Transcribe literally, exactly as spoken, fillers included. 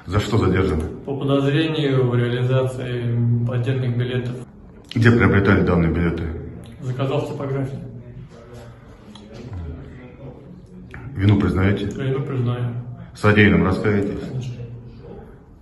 За что задержаны? По подозрению в реализации поддельных билетов. Где приобретали данные билеты? Заказал в типографии. Вину признаете? Вину признаю. Содеянным раскаетесь? Конечно.